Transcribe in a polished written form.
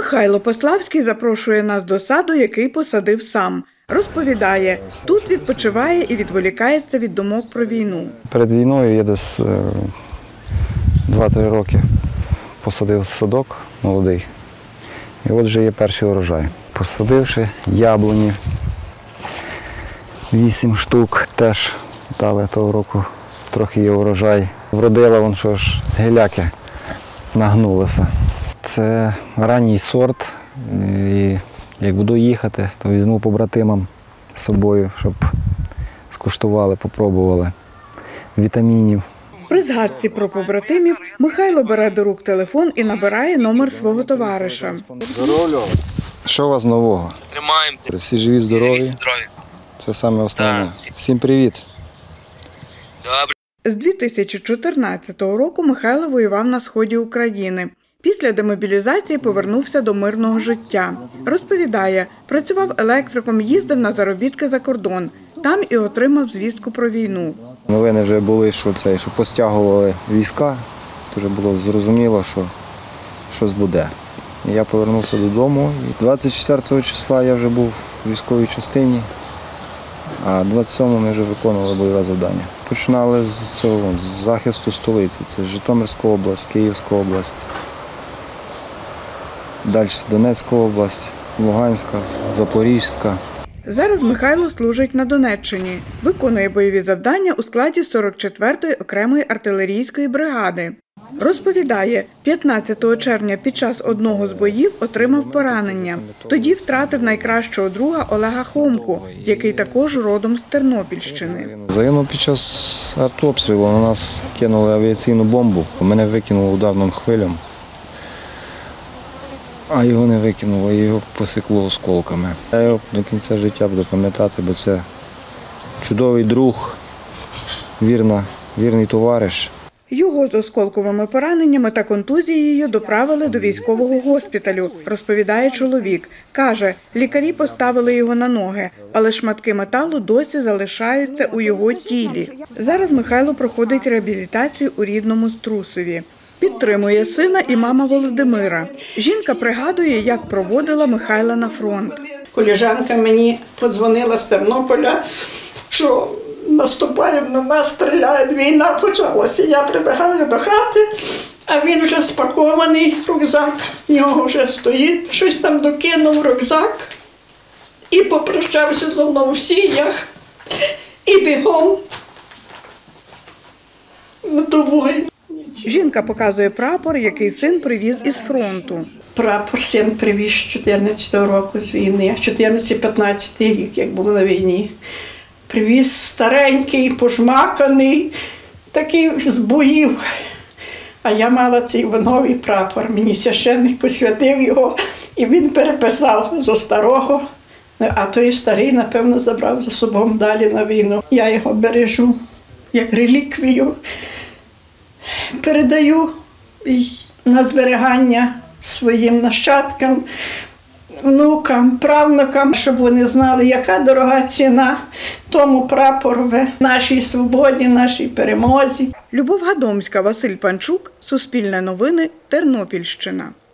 Михайло Пославський запрошує нас до саду, який посадив сам. Розповідає, тут відпочиває і відволікається від думок про війну. Перед війною я десь 2-3 роки посадив садок молодий. І от вже є перший урожай. Посадивши яблуні, 8 штук, теж дали того року, трохи є урожай. Вродила вон, що ж, гіляки нагнулися. Це ранній сорт, і як буду їхати, то візьму побратимам з собою, щоб скуштували, попробували вітамінів. При згадці про побратимів Михайло бере до рук телефон і набирає номер свого товариша. Здоров'я! Що у вас нового? Тримаємося. Всі живі, здорові. Це саме основне. Всім привіт! Добре. З 2014 року Михайло воював на сході України. Після демобілізації повернувся до мирного життя. Розповідає, працював електриком, їздив на заробітки за кордон. Там і отримав звістку про війну. Новини вже були, що постягували війська. Вже було зрозуміло, що щось буде. Я повернувся додому. 24 числа я вже був у військовій частині, а 27-го ми вже виконували бойове завдання. Починали з захисту столиці. Це Житомирська область, Київська область, далі Донецька область, Луганська, Запорізька. Зараз Михайло служить на Донеччині. Виконує бойові завдання у складі 44-ї окремої артилерійської бригади. Розповідає, 15 червня під час одного з боїв отримав поранення. Тоді втратив найкращого друга Олега Хомку, який також родом з Тернопільщини. Загинув під час артобстрілу. На нас кинули авіаційну бомбу. Мене викинуло ударним хвилям, а його не викинуло, його посікло осколками. Я його до кінця життя буду пам'ятати, бо це чудовий друг, вірний товариш. Його з осколковими пораненнями та контузією доправили до військового госпіталю, розповідає чоловік. Каже, лікарі поставили його на ноги, але шматки металу досі залишаються у його тілі. Зараз Михайло проходить реабілітацію у рідному Струсові. Підтримує сина і мама Володимира. Жінка пригадує, як проводила Михайла на фронт. Колежанка мені подзвонила з Тернополя, що наступають на нас, стріляють, війна почалася. Я прибігаю до хати, а він вже спакований, рюкзак, в нього вже стоїть. Щось там докинув рюкзак і попрощався зо мною в сіях і бігом до вогню. Жінка показує прапор, який син привіз із фронту. Прапор син привіз 14-го року з війни, 14-15 рік, як був на війні. Привіз старенький, пожмаканий, такий з боїв. А я мала цей новий прапор. Мені священник посвятив його, і він переписав зо старого. А той старий, напевно, забрав за собою далі на війну. Я його бережу як реліквію. Передаю на зберігання своїм нащадкам, внукам, правнукам, щоб вони знали, яка дорога ціна тому прапорові, нашій свободі, нашій перемозі. Любов Гадомська, Василь Панчук, Суспільне новини, Тернопільщина.